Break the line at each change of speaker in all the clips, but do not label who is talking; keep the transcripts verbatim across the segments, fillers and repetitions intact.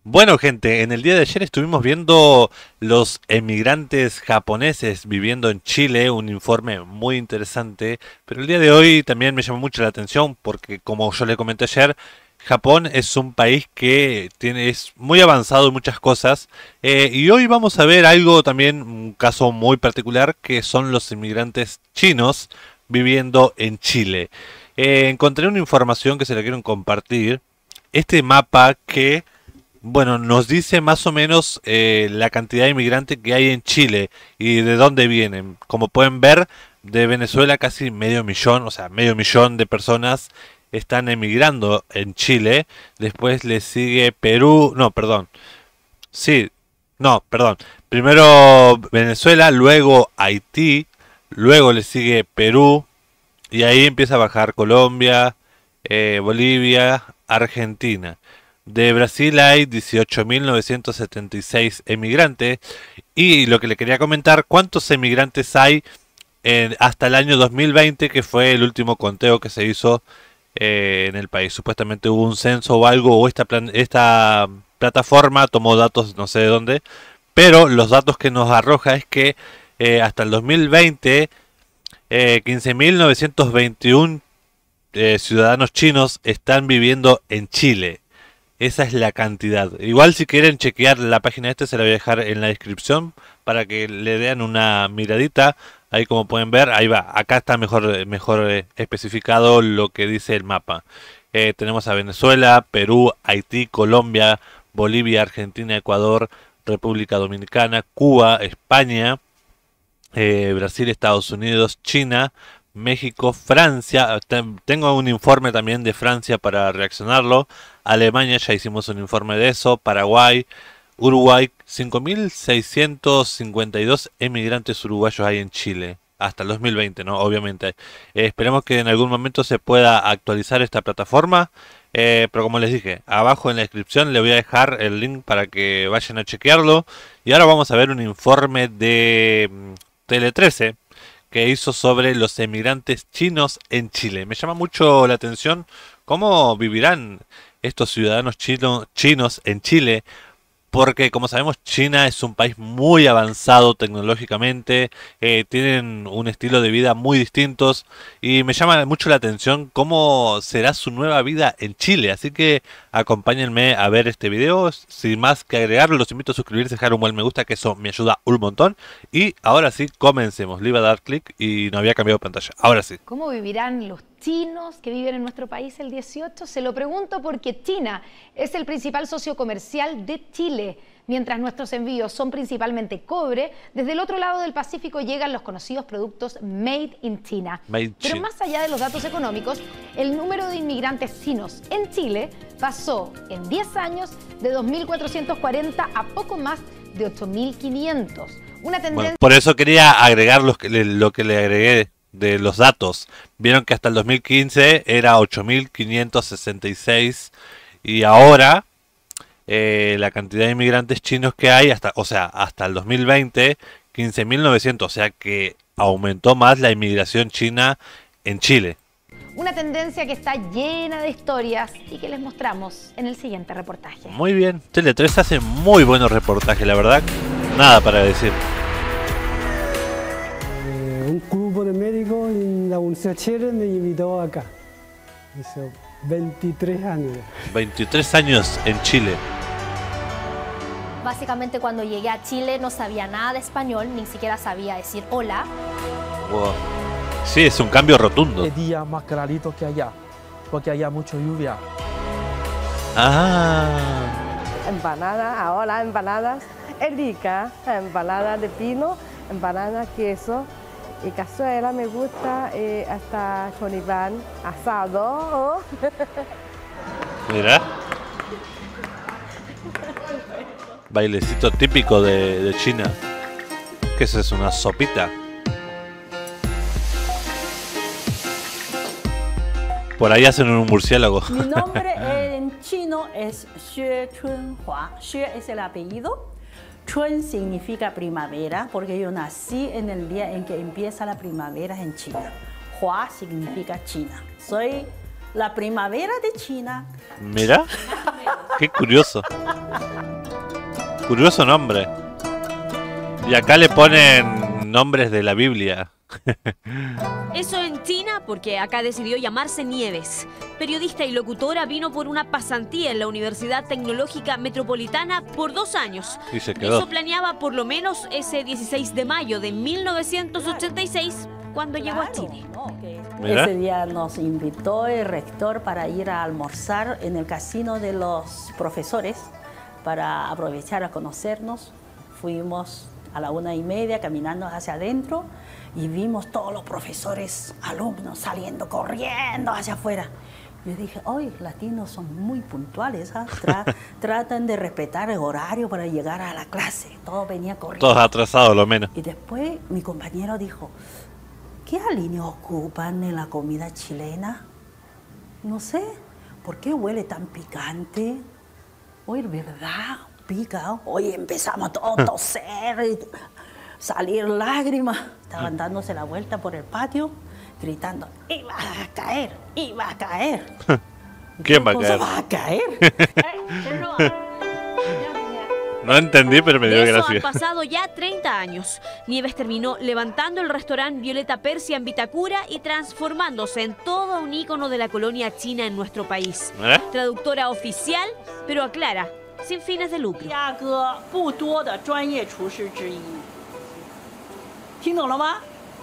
Bueno, gente, en el día de ayer estuvimos viendo los emigrantes japoneses viviendo en Chile, un informe muy interesante, pero el día de hoy también me llamó mucho la atención porque, como yo le comenté ayer, Japón es un país que tiene, es muy avanzado en muchas cosas, eh, y hoy vamos a ver algo también, un caso muy particular, que son los inmigrantes chinos viviendo en Chile. Eh, encontré una información que se la quiero compartir. Este mapa que bueno, nos dice más o menos eh, la cantidad de inmigrantes que hay en Chile y de dónde vienen. Como pueden ver, de Venezuela casi medio millón, o sea, medio millón de personas están emigrando en Chile. Después le sigue Perú, no, perdón, sí, no, perdón. Primero Venezuela, luego Haití, luego le sigue Perú y ahí empieza a bajar Colombia, eh, Bolivia, Argentina. De Brasil hay dieciocho mil novecientos setenta y seis emigrantes. Y lo que le quería comentar, ¿cuántos emigrantes hay en- hasta el año dos mil veinte, que fue el último conteo que se hizo eh, en el país? Supuestamente hubo un censo o algo, o esta, plan- esta plataforma tomó datos no sé de dónde, pero los datos que nos arroja es que eh, hasta el dos mil veinte eh, quince mil novecientos veintiuno eh, ciudadanos chinos están viviendo en Chile. Esa es la cantidad. Igual si quieren chequear la página esta se la voy a dejar en la descripción para que le den una miradita. Ahí como pueden ver, ahí va. Acá está mejor, mejor eh, especificado lo que dice el mapa. Eh, tenemos a Venezuela, Perú, Haití, Colombia, Bolivia, Argentina, Ecuador, República Dominicana, Cuba, España, eh, Brasil, Estados Unidos, China, México, Francia. Ten- Tengo un informe también de Francia para reaccionarlo. Alemania, ya hicimos un informe de eso. Paraguay, Uruguay, cinco mil seiscientos cincuenta y dos emigrantes uruguayos hay en Chile. Hasta el dos mil veinte, ¿no? Obviamente. Eh, esperemos que en algún momento se pueda actualizar esta plataforma. Eh, pero como les dije, abajo en la descripción le voy a dejar el link para que vayan a chequearlo. Y ahora vamos a ver un informe de mm, Tele trece que hizo sobre los emigrantes chinos en Chile. Me llama mucho la atención cómo vivirán estos ciudadanos chino- chinos en Chile, porque como sabemos China es un país muy avanzado tecnológicamente, eh, tienen un estilo de vida muy distintos y me llama mucho la atención cómo será su nueva vida en Chile. Así que acompáñenme a ver este video. Sin más que agregar, los invito a suscribirse, dejar un buen me gusta, que eso me ayuda un montón. Y ahora sí, comencemos. Le iba a dar clic y no había cambiado de pantalla. Ahora sí.
¿Cómo vivirán los chinos que viven en nuestro país el dieciocho? Se lo pregunto porque China es el principal socio comercial de Chile. Mientras nuestros envíos son principalmente cobre, desde el otro lado del Pacífico llegan los conocidos productos Made in China.
Made in
Pero
China.
más allá de los datos económicos, el número de inmigrantes chinos en Chile pasó en diez años de dos mil cuatrocientos cuarenta a poco más de ocho mil quinientos. Una
Bueno,
tendencia...
por eso quería agregar los que le- lo que le agregué de los datos. Vieron que hasta el dos mil quince era ocho mil quinientos sesenta y seis y ahora eh, la cantidad de inmigrantes chinos que hay, hasta, o sea, hasta el dos mil veinte, quince mil novecientos, o sea que aumentó más la inmigración china en Chile.
Una tendencia que está llena de historias y que les mostramos en el siguiente reportaje.
Muy bien, Tele tres hace muy buenos reportajes, la verdad, nada para decir.
Eh, un grupo de médicos en la Universidad de Chile me invitó acá. Hizo veintitrés años.
veintitrés años en Chile.
Básicamente cuando llegué a Chile no sabía nada de español, ni siquiera sabía decir hola.
Wow. Sí, es un cambio rotundo.
De día más clarito que allá, porque allá mucho lluvia.
Ah,
Empanadas, ahora empanadas, es rica, empanada de pino, empanada queso y cazuela me gusta, eh, hasta choripán, asado.
mira. Bailecito típico de, de China. ¿Qué es eso? ¿Una sopita? Por ahí hacen un murciélago.
Mi nombre en chino es Xue Chunhua. Xue es el apellido. Chun significa primavera, porque yo nací en el día en que empieza la primavera en China. Hua significa China. Soy la primavera de China.
Mira. Qué curioso. Curioso nombre. Y acá le ponen nombres de la Biblia.
Eso en China porque acá decidió llamarse Nieves. Periodista y locutora, vino por una pasantía en la Universidad Tecnológica Metropolitana por dos años.
Y se quedó.
Eso planeaba por lo menos ese dieciséis de mayo de mil novecientos ochenta y seis cuando llegó a Chile.
Mira.
Ese día nos invitó el rector para ir a almorzar en el casino de los profesores para aprovechar a conocernos. Fuimos a la una y media caminando hacia adentro y vimos todos los profesores, alumnos saliendo corriendo hacia afuera. Yo dije, hoy latinos son muy puntuales, ¿ah? Tra tratan de respetar el horario para llegar a la clase. Todo venía corriendo.
Todos atrasados, lo menos.
Y después mi compañero dijo, ¿qué aliños ocupan en la comida chilena? No sé, ¿por qué huele tan picante? Hoy, ¿verdad? Pica. Hoy empezamos todos a toser, y salir lágrimas. Estaban dándose la vuelta por el patio, gritando, iba a caer, iba a caer.
¿Quién va a
¿Qué
caer?
cosa va a caer?
No entendí, pero me dio
De eso
gracia.
han pasado ya treinta años. Nieves terminó levantando el restaurante Violeta Persia en Vitacura y transformándose en todo un ícono de la colonia china en nuestro país.
¿Eh?
Traductora oficial, pero aclara, sin fines de lucro.
亚哥不多的专业厨师之一，听懂了吗？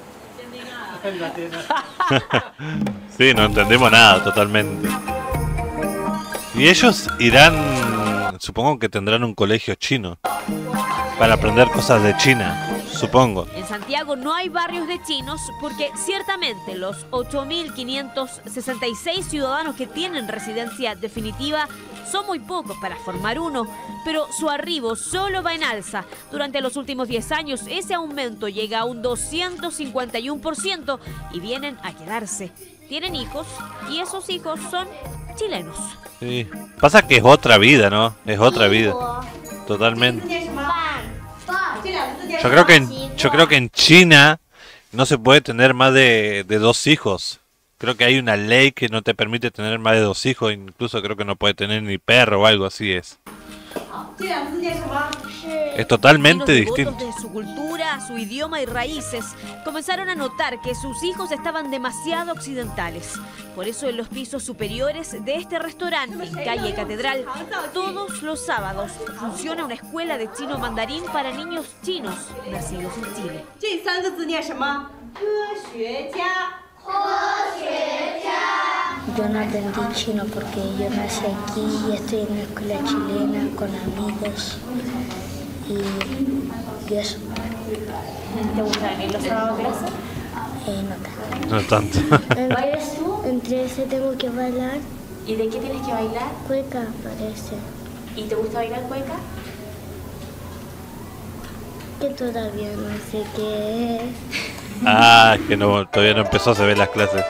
Sí, no entendemos nada totalmente. Y ellos irán, supongo que tendrán un colegio chino para aprender cosas de China, supongo.
En Santiago no hay barrios de chinos porque ciertamente los ocho mil quinientos sesenta y seis ciudadanos que tienen residencia definitiva son muy pocos para formar uno, pero su arribo solo va en alza. Durante los últimos diez años ese aumento llega a un doscientos cincuenta y uno por ciento y vienen a quedarse. Tienen hijos y esos hijos son chilenos.
Sí. Pasa que es otra vida, ¿no? Es otra vida. Totalmente. Yo creo que en, yo creo que en China no se puede tener más de, de dos hijos. Creo que hay una ley que no te permite tener más de dos hijos. Incluso creo que no puede tener ni perro o algo así es. Es totalmente
Los devotos
distinto.
de su cultura, su idioma y raíces comenzaron a notar que sus hijos estaban demasiado occidentales. Por eso en los pisos superiores de este restaurante en calle Catedral, todos los sábados funciona una escuela de chino mandarín para niños chinos nacidos en Chile.
Yo no aprendí chino porque yo nací aquí y estoy en una escuela chilena con amigos y, y eso.
¿Te gusta venir los sábados a clase?
Eh, no tanto.
No tanto.
¿Bailas tú?
Entre ese tengo que bailar
¿Y de qué tienes que bailar?
cueca, parece.
¿Y te gusta bailar cueca?
Que todavía no sé qué es.
Ah, que no, todavía no empezó a ver las clases.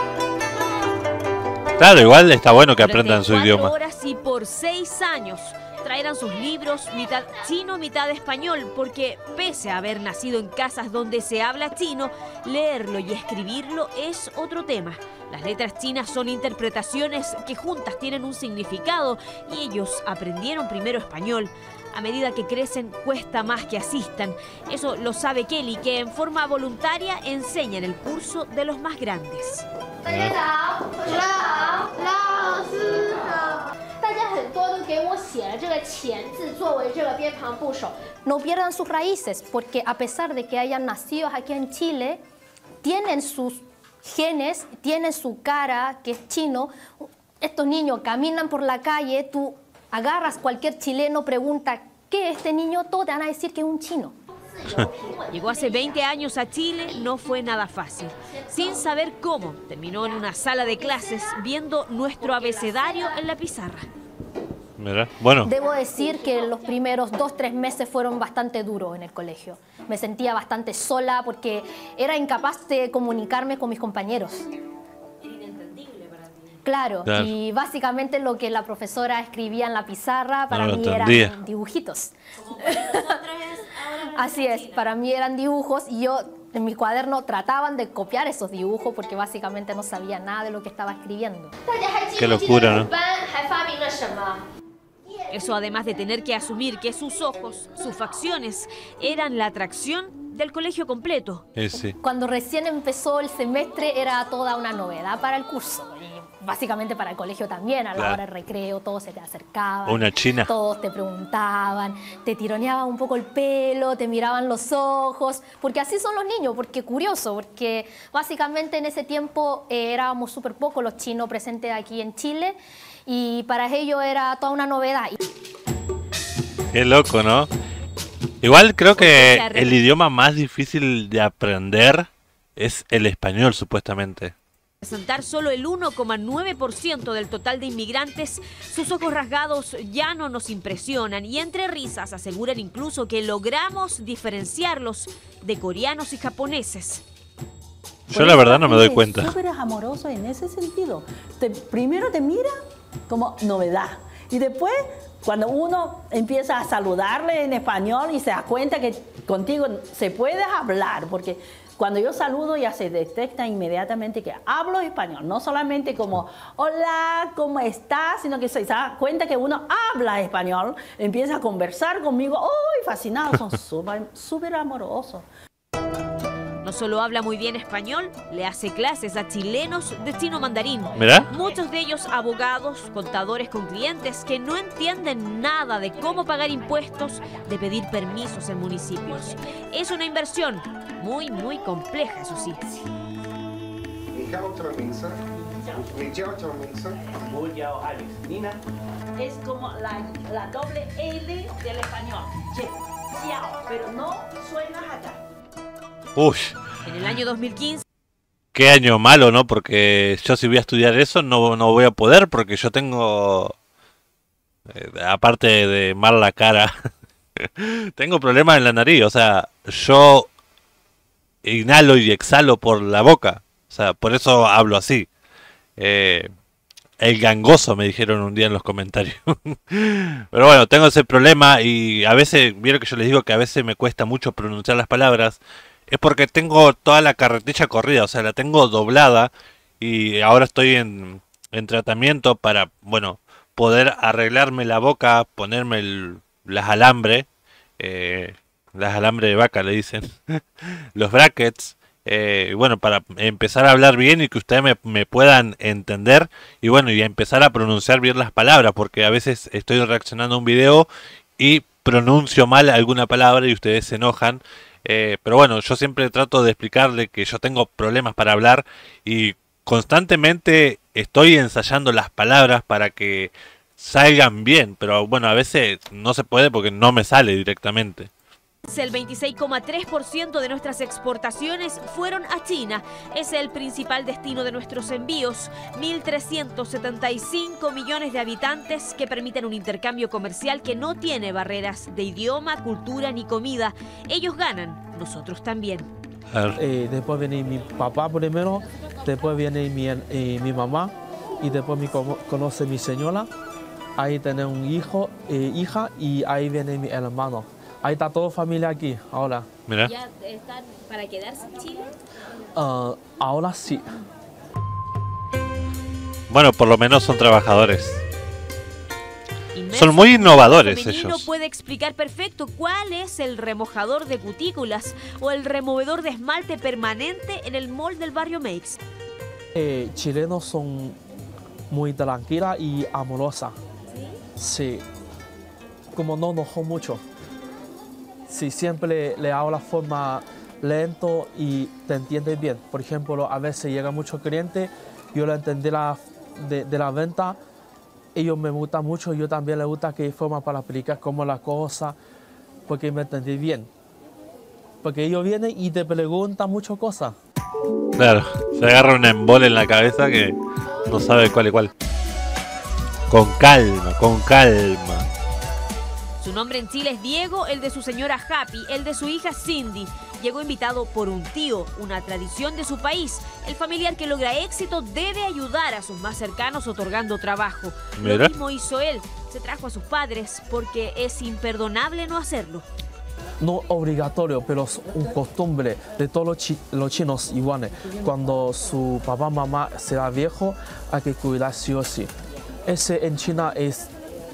Claro, igual está bueno que aprendan su
Durante
idioma.
cuatro horas y por seis años traerán sus libros, mitad chino, mitad español, porque pese a haber nacido en casas donde se habla chino, leerlo y escribirlo es otro tema. Las letras chinas son interpretaciones que juntas tienen un significado y ellos aprendieron primero español. A medida que crecen, cuesta más que asistan. Eso lo sabe Kelly, que en forma voluntaria enseña en el curso de los más grandes.
No pierdan sus raíces, porque a pesar de que hayan nacido aquí en Chile, tienen sus genes, tienen su cara, que es chino. Estos niños caminan por la calle, tú agarras cualquier chileno, pregunta, ¿qué es este niño? Todos te van a decir que es un chino.
Llegó hace veinte años a Chile, no fue nada fácil. Sin saber cómo, terminó en una sala de clases viendo nuestro abecedario en la pizarra.
Mira, bueno,
Debo decir que los primeros dos, tres meses fueron bastante duros en el colegio. Me sentía bastante sola porque era incapaz de comunicarme con mis compañeros. Claro,
Claro.
y básicamente lo que la profesora escribía en la pizarra para
No lo
mí
entendía.
eran dibujitos. Así es, para mí eran dibujos y yo en mi cuaderno trataban de copiar esos dibujos porque básicamente no sabía nada de lo que estaba escribiendo.
qué locura, ¿no?
Eso además de tener que asumir que sus ojos, sus facciones, eran la atracción del colegio completo.
Eh, sí.
Cuando recién empezó el semestre era toda una novedad para el curso. Y básicamente para el colegio también, a la
Claro.
hora del recreo, todos se te acercaban.
Una china.
Todos te preguntaban, te tironeaban un poco el pelo, te miraban los ojos, porque así son los niños, porque curioso, porque básicamente en ese tiempo eh, éramos súper pocos los chinos presentes aquí en Chile y para ellos era toda una novedad.
Qué loco, ¿no? Igual creo que el idioma más difícil de aprender es el español, supuestamente.
Presentar solo el uno coma nueve por ciento del total de inmigrantes, sus ojos rasgados ya no nos impresionan y entre risas aseguran incluso que logramos diferenciarlos de coreanos y japoneses.
Yo la verdad no me doy cuenta.
Es súper amoroso en ese sentido. Te- primero te mira como novedad y después cuando uno empieza a saludarle en español y se da cuenta que contigo se puede hablar, porque cuando yo saludo ya se detecta inmediatamente que hablo español, no solamente como hola, ¿cómo estás? Sino que se da cuenta que uno habla español, empieza a conversar conmigo, ¡uy! Fascinados, son súper súper amorosos.
No solo habla muy bien español, le hace clases a chilenos de chino mandarín.
¿Mirá?
Muchos de ellos abogados, contadores con clientes que no entienden nada de cómo pagar impuestos, de pedir permisos en municipios. Es una inversión muy, muy compleja, eso sí.
Es como la, la doble L del español, che, chiao, pero no suena acá.
Uy,
En el año dos mil quince,
qué año malo, ¿no? Porque yo si voy a estudiar eso no, no voy a poder porque yo tengo, eh, aparte de mal la cara, tengo problemas en la nariz. O sea, yo inhalo y exhalo por la boca. O sea, por eso hablo así. Eh, el gangoso me dijeron un día en los comentarios. Pero bueno, tengo ese problema y a veces, vieron que yo les digo que a veces me cuesta mucho pronunciar las palabras. Es porque tengo toda la carretilla corrida, o sea, la tengo doblada y ahora estoy en, en tratamiento para, bueno, poder arreglarme la boca, ponerme el, las alambres, eh, las alambres de vaca le dicen, los brackets, eh, bueno, para empezar a hablar bien y que ustedes me, me puedan entender y bueno, y a empezar a pronunciar bien las palabras, porque a veces estoy reaccionando a un video y pronuncio mal alguna palabra y ustedes se enojan. Eh, pero bueno, yo siempre trato de explicarle que yo tengo problemas para hablar y constantemente estoy ensayando las palabras para que salgan bien, pero bueno, a veces no se puede porque no me sale directamente.
el veintiséis coma tres por ciento de nuestras exportaciones fueron a China. Es el principal destino de nuestros envíos. mil trescientos setenta y cinco millones de habitantes que permiten un intercambio comercial que no tiene barreras de idioma, cultura ni comida. Ellos ganan, nosotros también.
Eh, después viene mi papá primero, después viene mi, eh, mi mamá y después me cono- conoce mi señora. Ahí tiene un hijo, eh, hija y ahí viene mi hermano. Ahí está toda familia aquí, ahora.
Mira.
¿Ya están para quedarse en Chile?
Uh, ahora sí.
Bueno, por lo menos son trabajadores.
Inmerso
Son muy
en el
innovadores
femenino
ellos.
puede explicar perfecto cuál es el remojador de cutículas o el removedor de esmalte permanente en el mall del barrio Meix.
Eh, chilenos son muy tranquilas y amorosas. Sí. Como no enojó mucho. Sí, siempre le hago la forma lento y te entiende bien. Por ejemplo, a veces llega mucho cliente, yo le entendí la, de, de la venta, ellos me gustan mucho, yo también les gusta que forma para explicar cómo la cosa, porque me entendí bien. Porque ellos vienen y te preguntan muchas cosas.
Claro, se agarra un embole en la cabeza que no sabe cuál es cuál. Con calma, con calma.
Su nombre en Chile es Diego, el de su señora Happy, el de su hija Cindy. Llegó invitado por un tío, una tradición de su país. El familiar que logra éxito debe ayudar a sus más cercanos otorgando trabajo.
Mira.
Lo mismo hizo él. Se trajo a sus padres porque es imperdonable no hacerlo.
No obligatorio, pero es una costumbre de todos los, chi los chinos iguales. Cuando su papá mamá será viejo, hay que cuidar sí o sí. Ese en China es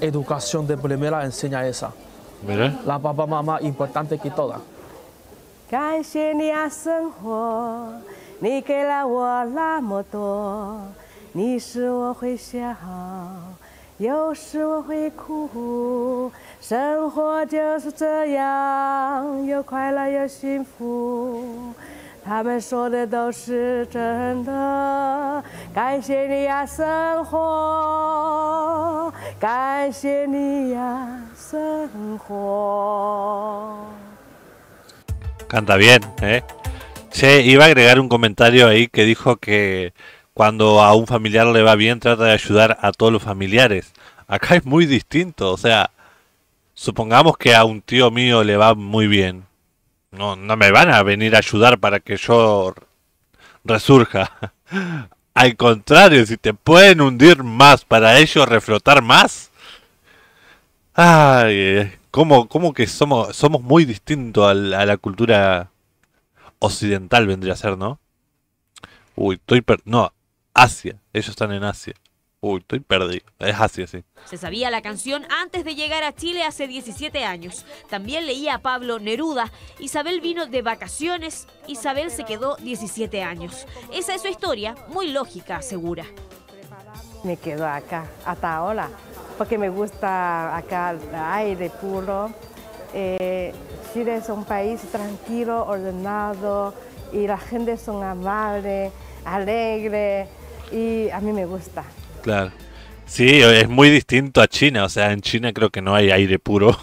educación de primera enseña esa.
Mira.
La papá mamá importante que toda.
感谢你啊，生活，你给了我那么多，你使我会笑，有时我会哭，生活就是这样，有快乐有幸福。他们说的都是真的，感谢你呀，生活，感谢你呀，生活。
Canta bien, ¿eh? Che, iba a agregar un comentario ahí que dijo que cuando a un familiar le va bien trata de ayudar a todos los familiares. Acá es muy distinto, o sea, supongamos que a un tío mío le va muy bien. No, no me van a venir a ayudar para que yo resurja. Al contrario, si te pueden hundir más para ellos reflotar más. Ay, ¿cómo, cómo que somos, somos muy distintos al, a la cultura occidental vendría a ser, ¿no? Uy, estoy per... No, Asia. Ellos están en Asia. Uy, estoy perdido. Es Asia, sí.
Se sabía la canción antes de llegar a Chile hace diecisiete años. También leía a Pablo Neruda. Isabel vino de vacaciones. Isabel se quedó diecisiete años. Esa es su historia, muy lógica, asegura.
Me quedo acá, hasta ahora, porque me gusta acá el aire puro. Eh, Chile es un país tranquilo, ordenado, y la gente son amable, alegre, y a mí me gusta.
Claro. Sí, es muy distinto a China. O sea, en China creo que no hay aire puro.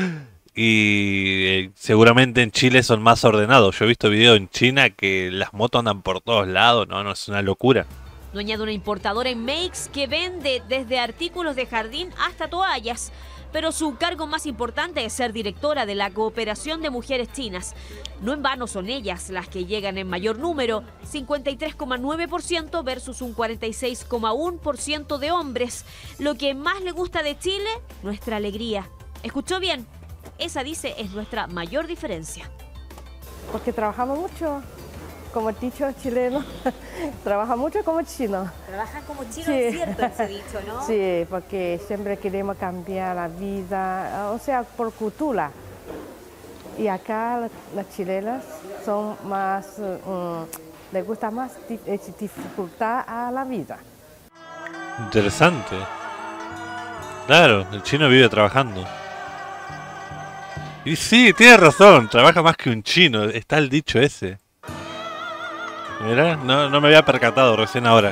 Y eh, seguramente en Chile son más ordenados. Yo he visto videos en China que las motos andan por todos lados. No, no, es una locura.
Dueña de una importadora en Meix que vende desde artículos de jardín hasta toallas. Pero su cargo más importante es ser directora de la Cooperación de Mujeres Chinas. No en vano son ellas las que llegan en mayor número, cincuenta y tres coma nueve por ciento versus un cuarenta y seis coma uno por ciento de hombres. Lo que más le gusta de Chile, nuestra alegría. ¿Escuchó bien? Esa, dice, es nuestra mayor diferencia.
Porque trabajamos mucho, como dicho chileno, trabaja mucho como chino.
Trabajan como chinos,
Sí.
es cierto ese dicho, ¿no?
Sí, porque siempre queremos cambiar la vida, o sea, por cultura. Y acá la- las chilenas son más, um, les gusta más dif- eh, dificultad a la vida.
Interesante. Claro, el chino vive trabajando. Y sí, tiene razón, trabaja más que un chino. Está el dicho ese. Mirá, no, no me había percatado recién ahora.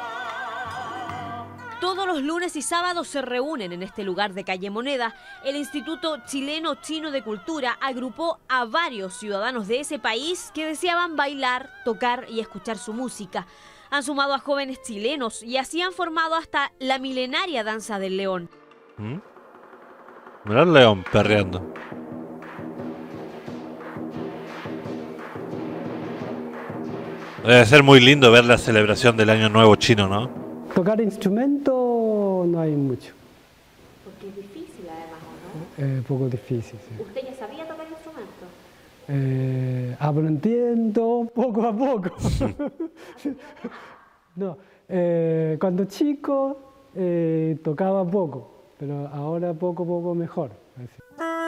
Todos los lunes y sábados se reúnen en este lugar de Calle Moneda. El Instituto Chileno Chino de Cultura agrupó a varios ciudadanos de ese país que deseaban bailar, tocar y escuchar su música. Han sumado a jóvenes chilenos y así han formado hasta la milenaria danza del león.
¿Mm? Mirá el león perreando. Debe ser muy lindo ver la celebración del Año Nuevo chino, ¿no?
Tocar instrumento no hay mucho.
Porque es difícil además,
Es un poco difícil, sí.
¿no? ¿Usted ya sabía tocar instrumentos?
Eh, aprendiendo poco a poco. No, eh, cuando chico eh, tocaba poco, pero ahora poco a poco mejor. Así.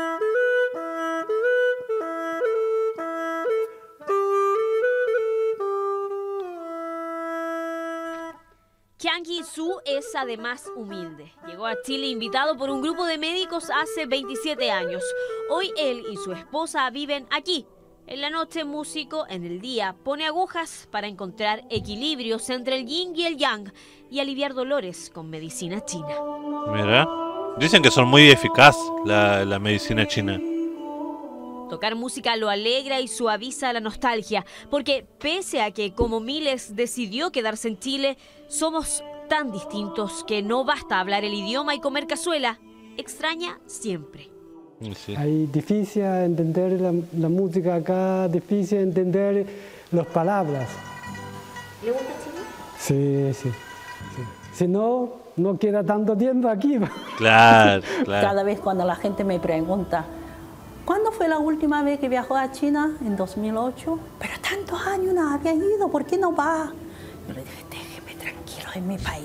Chiang Yi-su es además humilde. Llegó a Chile invitado por un grupo de médicos hace veintisiete años. Hoy él y su esposa viven aquí. En la noche músico, en el día pone agujas para encontrar equilibrios entre el yin y el yang y aliviar dolores con medicina china.
Mira. Dicen que son muy eficaz la, la medicina china.
Tocar música lo alegra y suaviza la nostalgia, porque pese a que como miles decidió quedarse en Chile, somos tan distintos que no basta hablar el idioma y comer cazuela, extraña siempre.
Sí.
Hay difícil entender la, la música acá, difícil entender las palabras.
¿Le gusta chino?
Sí, sí, sí. Si no, no queda tanto tiempo aquí.
Claro, claro.
Cada vez cuando la gente me pregunta, ¿cuándo fue la última vez que viajó a China? En dos mil ocho. Pero tantos años no había ido, ¿por qué no va? Yo le dije, déjeme tranquilo en mi país.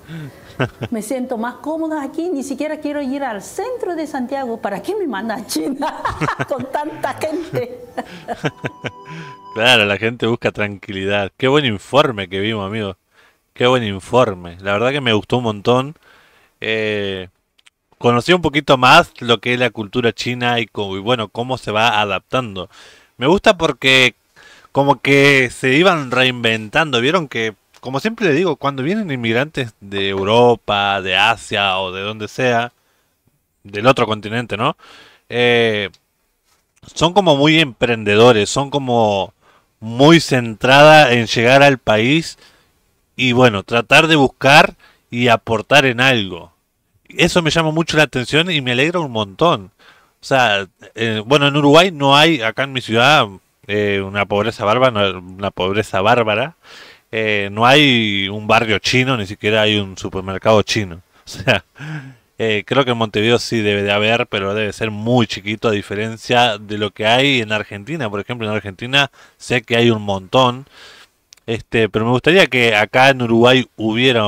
Me siento más cómoda aquí, ni siquiera quiero ir al centro de Santiago. ¿Para qué me manda a China con tanta gente?
Claro, la gente busca tranquilidad. Qué buen informe que vimos, amigo. Qué buen informe. La verdad que me gustó un montón. Eh, conocí un poquito más lo que es la cultura china y, cómo- y bueno, cómo se va adaptando. Me gusta porque como que se iban reinventando. Vieron que, como siempre le digo, cuando vienen inmigrantes de Europa, de Asia o de donde sea, del otro continente, ¿no? Eh, son como muy emprendedores, son como muy centrada en llegar al país y bueno, tratar de buscar y aportar en algo. Eso me llama mucho la atención y me alegra un montón. O sea, eh, bueno, en Uruguay no hay, acá en mi ciudad, eh, una pobreza bárbara, una pobreza bárbara. Eh, no hay un barrio chino, ni siquiera hay un supermercado chino. O sea, eh, creo que en Montevideo sí debe de haber, pero debe ser muy chiquito a diferencia de lo que hay en Argentina. Por ejemplo, en Argentina sé que hay un montón. Este, pero me gustaría que acá en Uruguay hubiera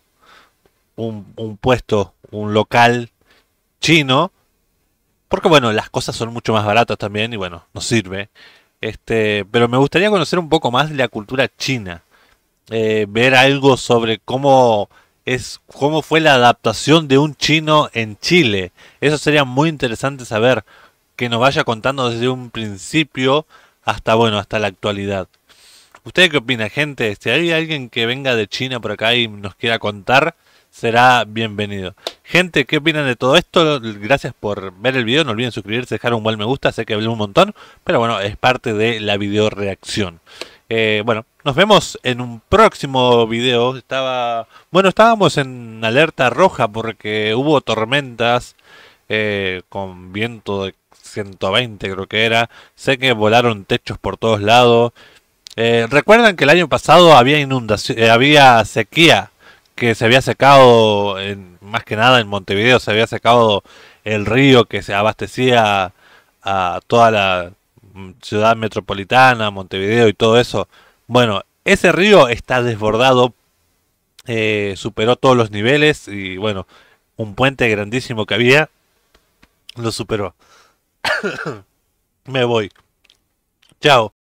un, un puesto, un local chino, porque bueno, las cosas son mucho más baratas también y bueno, nos sirve. Este, pero me gustaría conocer un poco más de la cultura china, eh, ver algo sobre cómo es, cómo fue la adaptación de un chino en Chile. Eso sería muy interesante saber, que nos vaya contando desde un principio hasta bueno, hasta la actualidad. ¿Usted qué opina, gente? Si hay alguien que venga de China por acá y nos quiera contar, será bienvenido. Gente, ¿qué opinan de todo esto? Gracias por ver el video. No olviden suscribirse, dejar un buen me gusta. Sé que hablé un montón, pero bueno, es parte de la video reacción. Eh, bueno, nos vemos en un próximo video. Estaba, bueno, estábamos en alerta roja porque hubo tormentas eh, con viento de ciento veinte, creo que era. Sé que volaron techos por todos lados. Eh, Recuerdan que el año pasado había inundación, eh, había sequía, que se había secado, en, más que nada en Montevideo, se había secado el río que se abastecía a toda la mm, ciudad metropolitana, Montevideo y todo eso. Bueno, ese río está desbordado, eh, superó todos los niveles y bueno, un puente grandísimo que había lo superó. Me voy. Chao.